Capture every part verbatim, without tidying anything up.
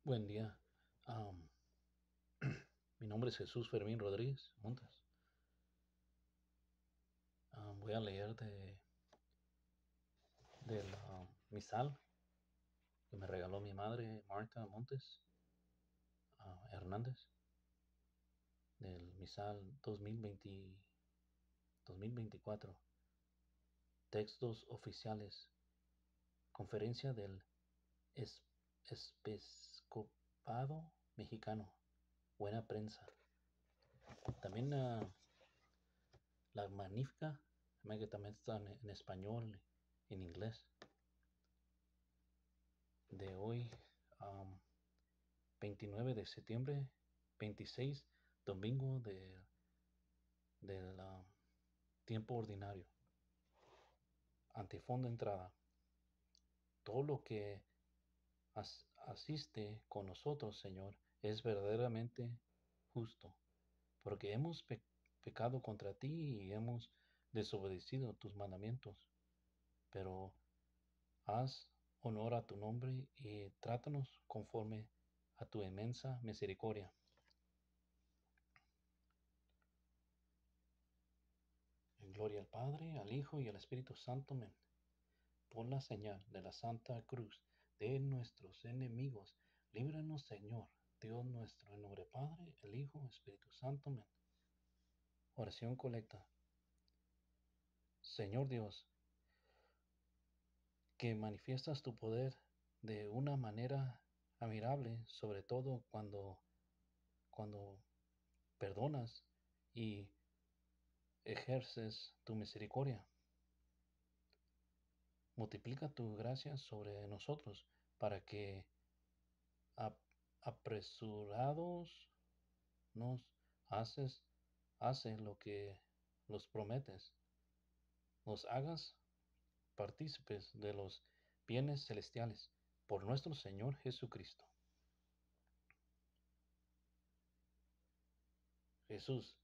Buen día. Am, mi nombre es Jesús Fermín Rodríguez Montes. Am, voy a leer de, del am, misal que me regaló mi madre, Marta Montes ah, Hernández, del misal dos mil veinte dos mil veinticuatro. Textos oficiales. Conferencia del es, Episcopado Mexicano. Buena prensa. También ah, la magnífica, que también está en, en español, en inglés. De hoy, um, veintinueve de septiembre, veintiséis, domingo de, del uh, tiempo ordinario. Antifondo entrada. Todo lo que as asiste con nosotros, Señor, es verdaderamente justo, porque hemos pe pecado contra ti y hemos desobedecido tus mandamientos. Pero haz honor a tu nombre y trátanos conforme a tu inmensa misericordia. En gloria al Padre, al Hijo y al Espíritu Santo. Amén. Por la señal de la Santa Cruz de nuestros enemigos, líbranos, Señor, Dios nuestro, en nombre del Padre, el Hijo, Espíritu Santo. Amén. Oración colecta. Señor Dios, que manifiestas tu poder de una manera admirable, sobre todo cuando, cuando perdonas y ejerces tu misericordia. Multiplica tu gracia sobre nosotros para que apresurados nos haces, hace lo que los prometes, nos hagas partícipes de los bienes celestiales por nuestro Señor Jesucristo. Jesús,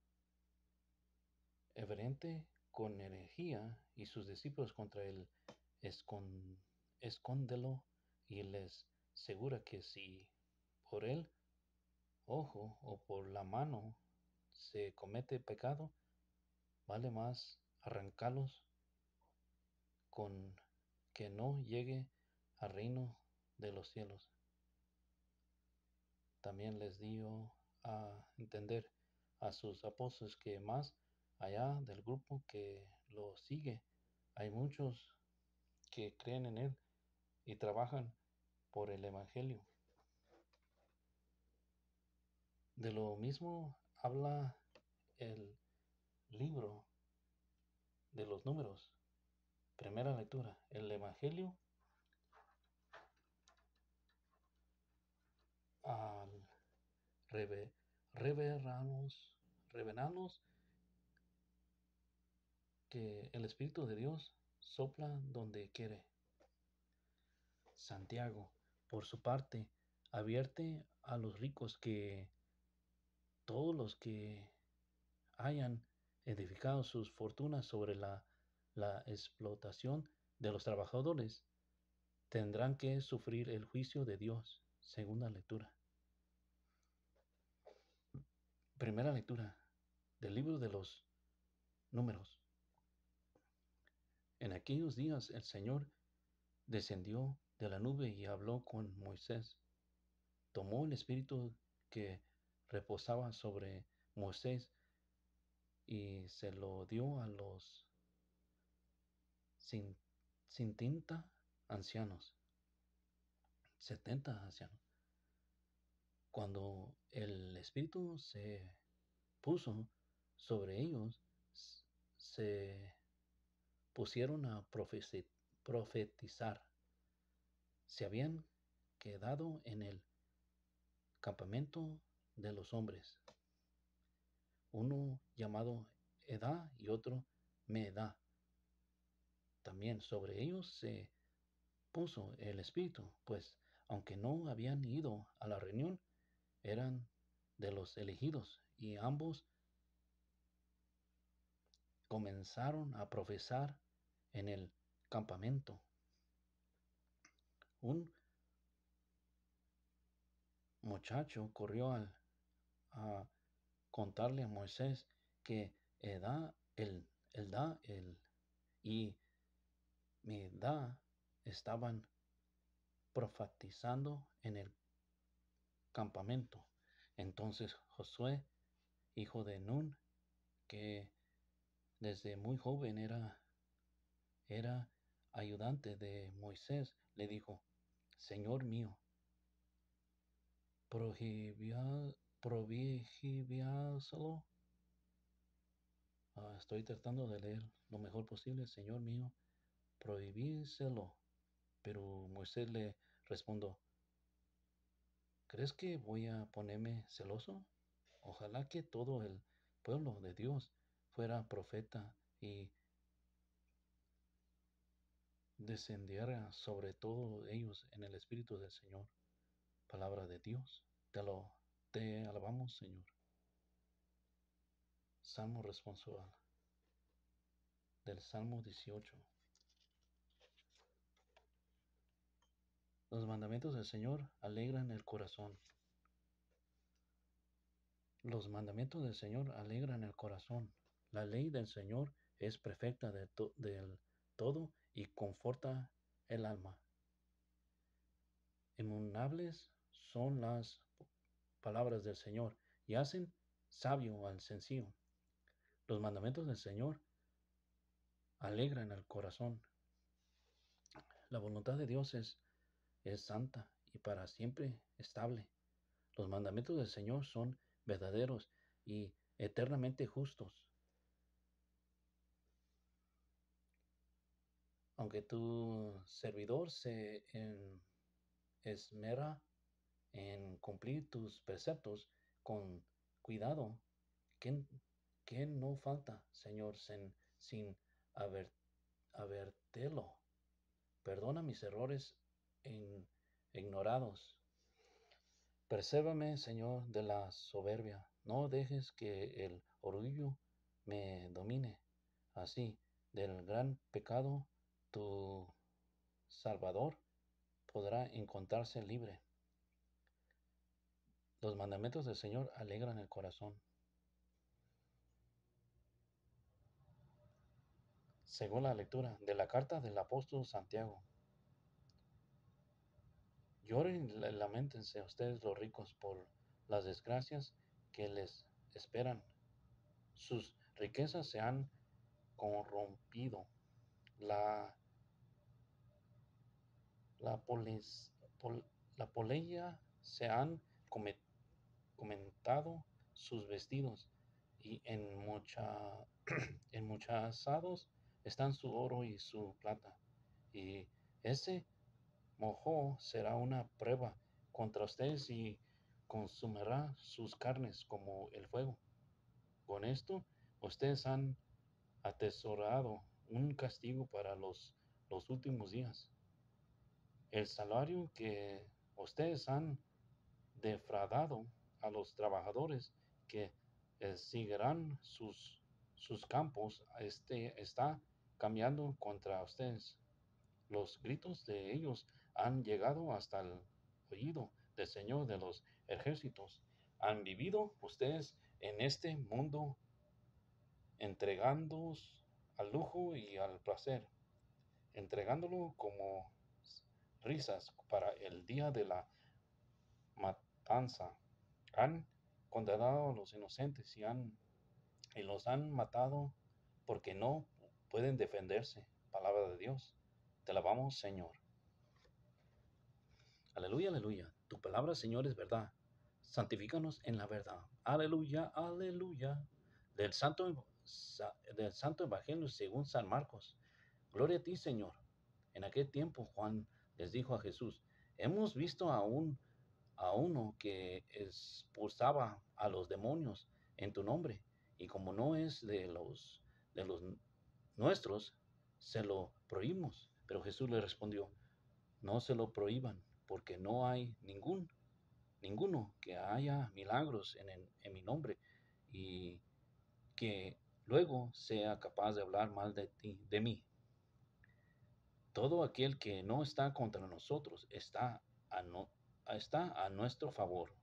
evidente con herejía y sus discípulos contra él, escon, escóndelo y les asegura que si por el ojo o por la mano se comete pecado, vale más arrancarlos con que no llegue al reino de los cielos. También les dio a entender a sus apóstoles que más allá del grupo que lo sigue, hay muchos que creen en él y trabajan por el Evangelio. De lo mismo habla el libro de los números. Primera lectura, el Evangelio al reve, reveranos, revelanos que el Espíritu de Dios sopla donde quiere. Santiago, por su parte, advierte a los ricos que todos los que hayan edificado sus fortunas sobre la, la explotación de los trabajadores tendrán que sufrir el juicio de Dios. Segunda lectura. Primera lectura del libro de los Números. En aquellos días el Señor descendió de la nube y habló con Moisés. Tomó el espíritu que reposaba sobre Moisés y se lo dio a los sin, setenta ancianos. setenta ancianos. Cuando el espíritu se puso sobre ellos, se pusieron a profetizar. Se habían quedado en el campamento de los hombres, uno llamado Edá y otro Medá. También sobre ellos se puso el Espíritu, pues aunque no habían ido a la reunión, eran de los elegidos, y ambos comenzaron a profesar en el campamento. Un muchacho corrió al, a contarle a Moisés que Edá, el, Eldá el, y Midá estaban profetizando en el campamento. Entonces Josué, hijo de Nun, que desde muy joven era, era ayudante de Moisés, le dijo: Señor mío, prohibía, prohibíaselo. Ah, estoy tratando de leer lo mejor posible. Señor mío, prohibíselo. Pero Moisés le respondió: ¿crees que voy a ponerme celoso? Ojalá que todo el pueblo de Dios fuera profeta y descendiera sobre todos ellos en el Espíritu del Señor. Palabra de Dios. Te lo te alabamos, Señor. Salmo responsorial del Salmo dieciocho. Los mandamientos del Señor alegran el corazón. Los mandamientos del Señor alegran el corazón. La ley del Señor es perfecta de to- del todo y conforta el alma. Inmunables son las palabras del Señor y hacen sabio al sencillo. Los mandamientos del Señor alegran el corazón. La voluntad de Dios es, es santa y para siempre estable. Los mandamientos del Señor son verdaderos y eternamente justos. Aunque tu servidor se en- esmera en cumplir tus preceptos con cuidado, ¿quién, quién no falta, Señor, sin, sin haber, habértelo? Perdona mis errores en- ignorados. Presérvame, Señor, de la soberbia. No dejes que el orgullo me domine. Así, del gran pecado, tu Salvador podrá encontrarse libre. Los mandamientos del Señor alegran el corazón. Según la lectura de la carta del apóstol Santiago. Lloren y lamentense ustedes los ricos por las desgracias que les esperan. Sus riquezas se han corrompido. La, la, polis, pol, la polilla se han come, comentado sus vestidos y en, mucha, en muchazados están su oro y su plata. Y ese mojo será una prueba contra ustedes y consumirá sus carnes como el fuego. Con esto, ustedes han atesorado un castigo para los, los últimos días. El salario que ustedes han defraudado a los trabajadores que eh, seguirán sus, sus campos este, está cambiando contra ustedes. Los gritos de ellos han llegado hasta el oído del Señor de los ejércitos. Han vivido ustedes en este mundo entregándoos al lujo y al placer, entregándolo como risas para el día de la matanza. Han condenado a los inocentes y, han, y los han matado porque no pueden defenderse. Palabra de Dios. Te alabamos, Señor. Aleluya, aleluya. Tu palabra, Señor, es verdad. Santifícanos en la verdad. Aleluya, aleluya. Del Santo, del Santo Evangelio según San Marcos. Gloria a ti, Señor. En aquel tiempo Juan les dijo a Jesús: hemos visto a, un, a uno que expulsaba a los demonios en tu nombre, y como no es de los, de los nuestros, se lo prohibimos. Pero Jesús le respondió: no se lo prohíban, porque no hay ningún, ninguno que haya milagros en, en, en mi nombre y que luego sea capaz de hablar mal de ti, de mí. Todo aquel que no está contra nosotros está a, no, está a nuestro favor.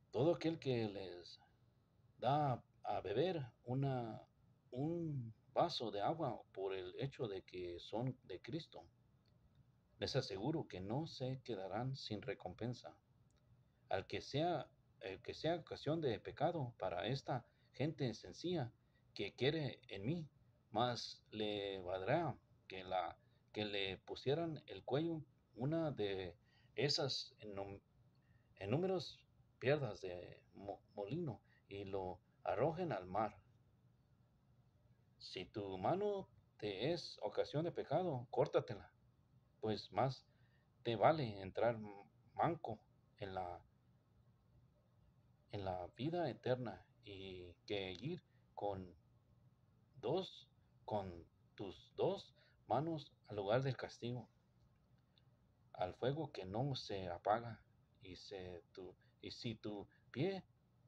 Todo aquel que les da a beber una, un vaso de agua por el hecho de que son de Cristo, les aseguro que no se quedarán sin recompensa. Al que sea, el que sea ocasión de pecado para esta gente sencilla que quiere en mí, más le valdrá que, la, que le pusieran el cuello una de esas enum- innúmeras piedras de mo- molino y lo arrojen al mar. Si tu mano te es ocasión de pecado, córtatela, pues más te vale entrar manco en la en la vida eterna y que ir con dos, con tus dos manos al lugar del castigo, al fuego que no se apaga, y, se, tu, y si tu pie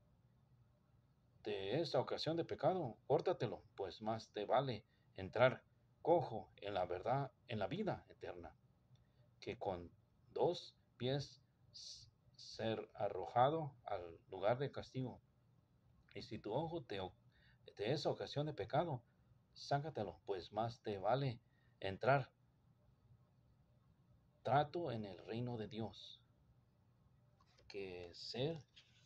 te es ocasión de pecado, córtatelo, pues más te vale entrar cojo en la verdad, en la vida eterna, que con dos pies ser arrojado al lugar de castigo. Y si tu ojo te, te es ocasión de pecado, sácatelo, pues más te vale entrar trato en el reino de Dios que ser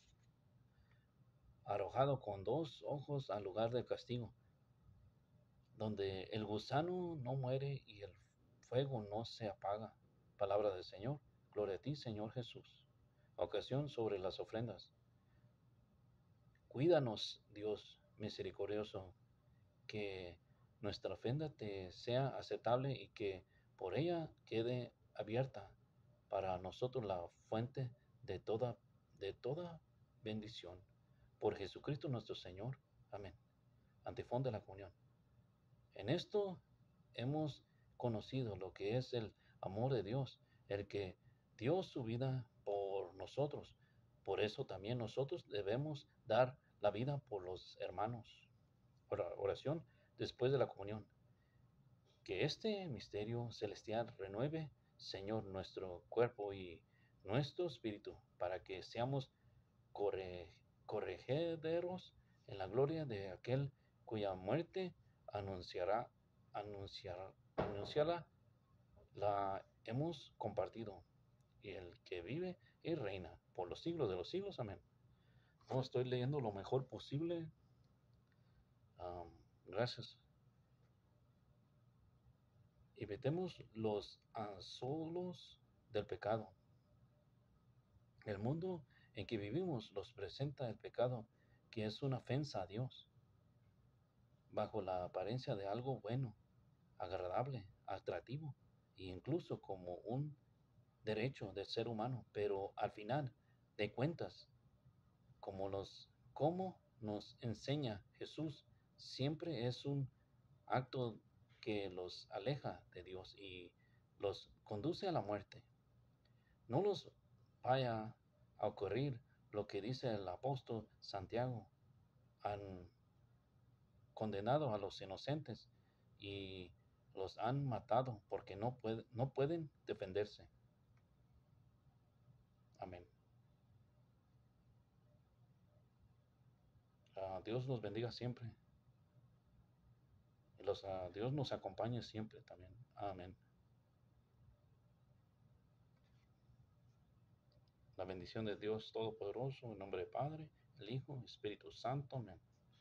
arrojado con dos ojos al lugar del castigo, donde el gusano no muere y el fuego no se apaga. Palabra del Señor. Gloria a ti, Señor Jesús. Ocasión sobre las ofrendas. Cuídanos, Dios misericordioso, que nuestra ofrenda te sea aceptable y que por ella quede abierta para nosotros la fuente de toda, de toda bendición. Por Jesucristo nuestro Señor. Amén. Antifón de la comunión. En esto hemos conocido lo que es el amor de Dios, el que dio su vida por nosotros. Por eso también nosotros debemos dar la vida por los hermanos. Oración después de la comunión. Que este misterio celestial renueve, Señor, nuestro cuerpo y nuestro espíritu, para que seamos corre, corregederos en la gloria de aquel cuya muerte anunciará, anunciará, anunciará la hemos compartido, y el que vive y reina por los siglos de los siglos. Amén. No estoy leyendo lo mejor posible. Um, gracias. Evitemos los asolos del pecado. El mundo en que vivimos nos presenta el pecado, que es una ofensa a Dios, bajo la apariencia de algo bueno, agradable, atractivo e incluso como un derecho del ser humano, pero al final de cuentas, como, los, como nos enseña Jesús, siempre es un acto que los aleja de Dios y los conduce a la muerte. No nos vaya a ocurrir lo que dice el apóstol Santiago: han condenado a los inocentes y los han matado porque no, puede, no pueden defenderse. Amén. Uh, Dios los bendiga siempre. Y los, uh, Dios nos acompañe siempre también. Amén. La bendición de Dios Todopoderoso, en nombre del Padre, el Hijo, el Espíritu Santo. Amén.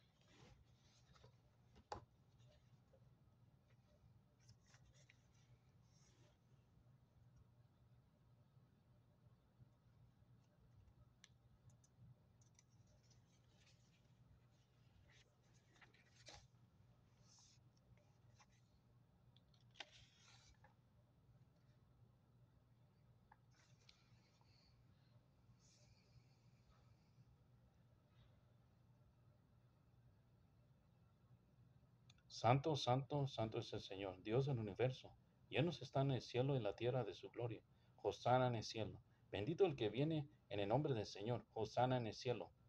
Santo, santo, santo es el Señor, Dios del universo. Llenos están el cielo y la tierra de su gloria. Hosana en el cielo. Bendito el que viene en el nombre del Señor. Hosana en el cielo.